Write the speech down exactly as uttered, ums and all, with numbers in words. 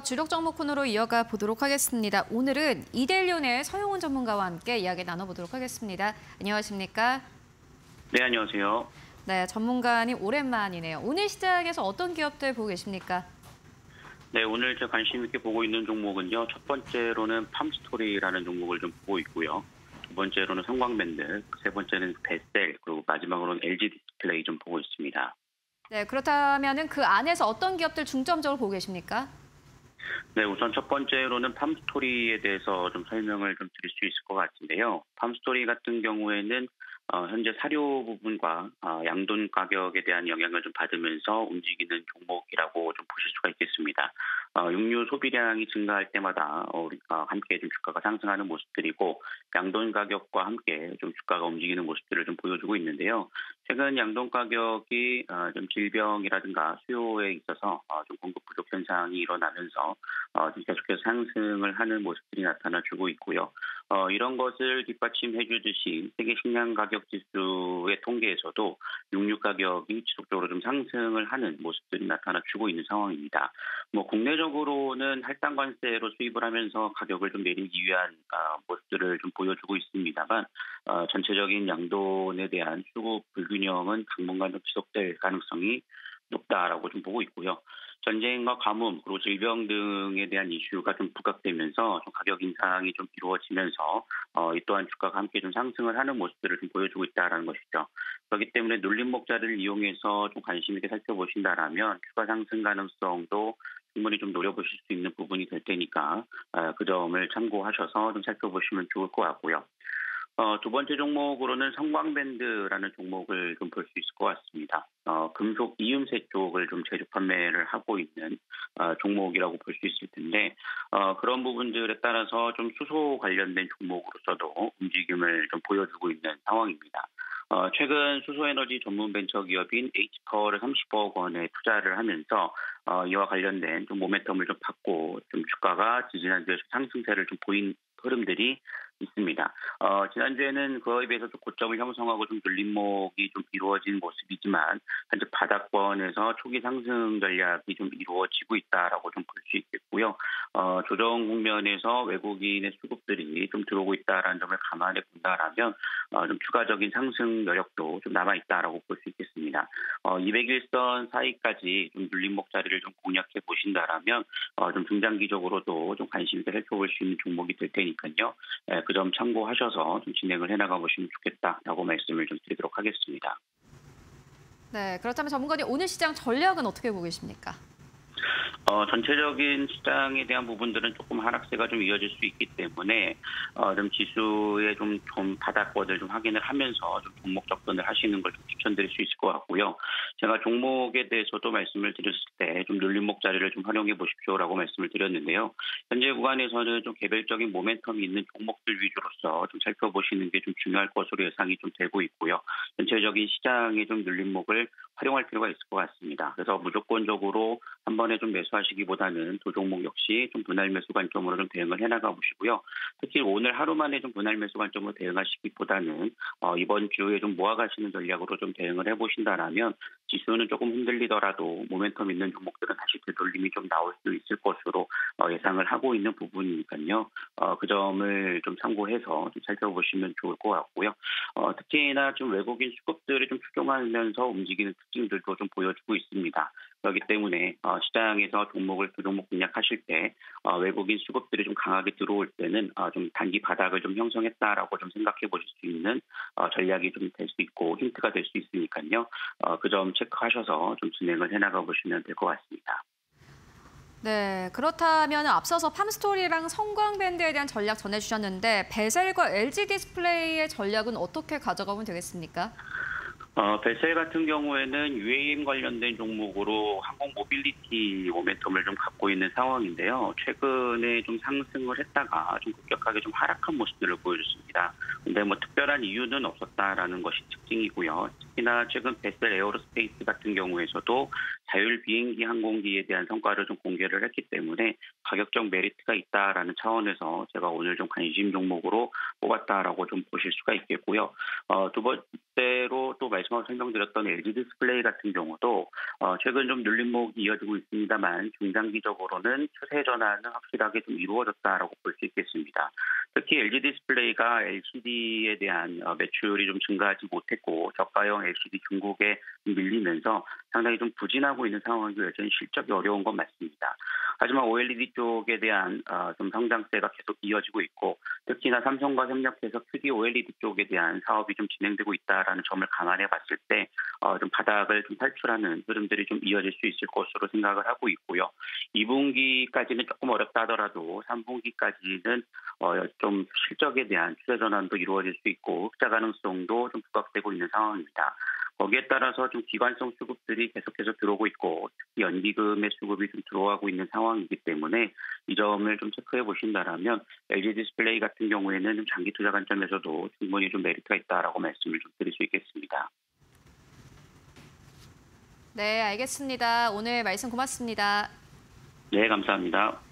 주력 종목 코너로 이어가 보도록 하겠습니다. 오늘은 이데일리온의 서용훈 전문가와 함께 이야기 나눠보도록 하겠습니다. 안녕하십니까? 네, 안녕하세요. 네, 전문가님 오랜만이네요. 오늘 시장에서 어떤 기업들 보고 계십니까? 네, 오늘 제가 관심 있게 보고 있는 종목은요. 첫 번째로는 팜스토리라는 종목을 좀 보고 있고요. 두 번째로는 성광밴드, 세 번째는 베셀, 그리고 마지막으로는 엘지 디스플레이 좀 보고 있습니다. 네, 그렇다면 그 안에서 어떤 기업들 중점적으로 보고 계십니까? 네, 우선 첫 번째로는 팜스토리에 대해서 좀 설명을 좀 드릴 수 있을 것 같은데요. 팜스토리 같은 경우에는 어, 현재 사료 부분과 어, 양돈 가격에 대한 영향을 좀 받으면서 움직이는 종목이라고 좀 보실 수가 있겠습니다. 어, 육류 소비량이 증가할 때마다 어, 우리가 함께 좀 주가가 상승하는 모습들이고 양돈 가격과 함께 좀 주가가 움직이는 모습들을 좀 보여주고 있는데요. 최근 양돈 가격이 어, 좀 질병이라든가 수요에 있어서 어, 좀 공급 부족 현상이 일어나면서 어, 좀 계속해서 상승을 하는 모습들이 나타나주고 있고요. 어, 이런 것을 뒷받침해주듯이 세계 식량 가격 지수의 통계에서도 육류 가격이 지속적으로 좀 상승을 하는 모습들이 나타나주고 있는 상황입니다. 뭐 국내적으로는 할당 관세로 수입을 하면서 가격을 좀 내리기 위한 어, 모습들을 좀 보여주고 있습니다만 어, 전체적인 양돈에 대한 수급 불균형은 당분간 좀 지속될 가능성이 높다라고 좀 보고 있고요. 전쟁과 가뭄 그리고 질병 등에 대한 이슈가 좀 부각되면서 좀 가격 인상이 좀 이루어지면서 어, 이 또한 주가가 함께 좀 상승을 하는 모습들을 좀 보여주고 있다라는 것이죠. 그렇기 때문에 눌림목자를 이용해서 좀 관심 있게 살펴보신다라면 주가 상승 가능성도 충분히 좀 노려보실 수 있는 부분이 될 테니까 어, 그 점을 참고하셔서 좀 살펴보시면 좋을 것 같고요. 어, 두 번째 종목으로는 성광밴드라는 종목을 좀 볼 수 있을 것 같습니다. 어, 금속 이음새 쪽을 좀 제조 판매를 하고 있는 어, 종목이라고 볼 수 있을 텐데 어, 그런 부분들에 따라서 좀 수소 관련된 종목으로서도 움직임을 좀 보여주고 있는 상황입니다. 어, 최근 수소에너지 전문 벤처 기업인 H파워를 삼십억 원에 투자를 하면서 어, 이와 관련된 좀 모멘텀을 좀 받고 좀 주가가 지지난주에 상승세를 좀 보인 흐름들이 있습니다. 어, 지난주에는 그에 비해서 좀 고점을 형성하고 좀 눌림목이 좀 이루어진 모습이지만 현재 바닥권에서 초기 상승 전략이 좀 이루어지고 있다라고 좀 볼 수 있겠고요. 어, 조정 국면에서 외국인의 수급들이 좀 들어오고 있다라는 점을 감안해 본다라면 어, 좀 추가적인 상승 여력도 좀 남아 있다라고 볼 수 있겠습니다. 어, 이백일선 사이까지 좀 눌림목 자리를 좀 공략해 보신다라면 어, 좀 중장기적으로도 좀 관심 있게 살펴볼 수 있는 종목이 될 테니까요. 예, 그 점 참고하셔서 좀 진행을 해나가 보시면 좋겠다라고 말씀을 좀 드리도록 하겠습니다. 네, 그렇다면 전문가님 오늘 시장 전략은 어떻게 보고 계십니까? 어, 전체적인 시장에 대한 부분들은 조금 하락세가 좀 이어질 수 있기 때문에 어, 좀 지수의 좀, 좀 바닥권을 좀 확인을 하면서 좀 종목 접근을 하시는 걸 좀 추천드릴 수 있을 것 같고요. 제가 종목에 대해서도 말씀을 드렸을 때 좀 눌림목 자리를 좀 활용해 보십시오라고 말씀을 드렸는데요. 현재 구간에서는 좀 개별적인 모멘텀이 있는 종목들 위주로서 좀 살펴보시는 게 좀 중요할 것으로 예상이 좀 되고 있고요. 전체적인 시장의 좀 눌림목을 활용할 필요가 있을 것 같습니다. 그래서 무조건적으로 한 번에 좀 매수하시기보다는 두 종목 역시 좀 분할 매수 관점으로 좀 대응을 해나가 보시고요. 특히 오늘 하루 만에 좀 분할 매수 관점으로 대응하시기보다는 어, 이번 주에 좀 모아가시는 전략으로 좀 대응을 해보신다라면 지수는 조금 흔들리더라도 모멘텀 있는 종목들은 다시 되돌림이 좀 나올 수 있을 것으로 어, 예상을 하고 있는 부분이니까요. 어, 그 점을 좀 참고해서 좀 살펴보시면 좋을 것 같고요. 어, 특히나 좀 외국인 수급들이 좀 추종하면서 움직이는 특징들도 좀 보여주고 있습니다. 그렇기 때문에 어, 시장에서 종목을 두 종목 공략하실 때 어, 외국인 수급들이 좀 강하게 들어올 때는 어, 좀 단기 바닥을 좀 형성했다라고 좀 생각해 보실 수 있는 어, 전략이 좀 될 수 있고 힌트가 될 수 있으니까요. 어, 그 점 체크하셔서 좀 진행을 해나가 보시면 될 것 같습니다. 네, 그렇다면 앞서서 팜스토리랑 성광밴드에 대한 전략 전해주셨는데 베셀과 엘지 디스플레이의 전략은 어떻게 가져가면 되겠습니까? 어, 베셀 같은 경우에는 유에이엠 관련된 종목으로 항공 모빌리티 모멘텀을 좀 갖고 있는 상황인데요. 최근에 좀 상승을 했다가 좀 급격하게 좀 하락한 모습들을 보여줬습니다. 근데 뭐 특별한 이유는 없었다라는 것이 특징이고요. 특히나 최근 베셀 에어로스페이스 같은 경우에서도 자율 비행기 항공기에 대한 성과를 좀 공개를 했기 때문에 가격적 메리트가 있다라는 차원에서 제가 오늘 좀 관심 종목으로 뽑았다라고 좀 보실 수가 있겠고요. 어, 두 번째로 또 말씀하고 설명드렸던 엘지 디스플레이 같은 경우도 어, 최근 좀 눌림목이 이어지고 있습니다만 중장기적으로는 추세 전환은 확실하게 좀 이루어졌다라고 볼 수 있겠습니다. 특히 엘지 디스플레이가 엘시디에 대한 어, 매출이 좀 증가하지 못했고 저가형 엘시디 중국에 밀리면서 상당히 좀 부진하고 있는 상황이고 여전히 실적이 어려운 건 맞습니다. 하지만 오엘이디 쪽에 대한 어, 좀 성장세가 계속 이어지고 있고 특히나 삼성과 협력해서 큐디 오엘이디 쪽에 대한 사업이 좀 진행되고 있다라는 점을 감안해 봤을 때 어, 좀 바닥을 좀 탈출하는 흐름들이 좀 이어질 수 있을 것으로 생각을 하고 있고요. 이 분기까지는 조금 어렵다 하더라도 삼 분기까지는 어, 좀 실적에 대한 추세 전환도 이루어질 수 있고 흑자 가능성도 좀 부각되고 있는 상황입니다. 거기에 따라서 좀 기관성 수급들이 계속해서 들어오고 있고 특히 연기금의 수급이 좀 들어가고 있는 상황이기 때문에 이 점을 좀 체크해 보신다라면 엘지 디스플레이 같은 경우에는 좀 장기 투자 관점에서도 충분히 좀 메리트가 있다라고 말씀을 좀 드릴 수 있겠습니다. 네, 알겠습니다. 오늘 말씀 고맙습니다. 네, 감사합니다.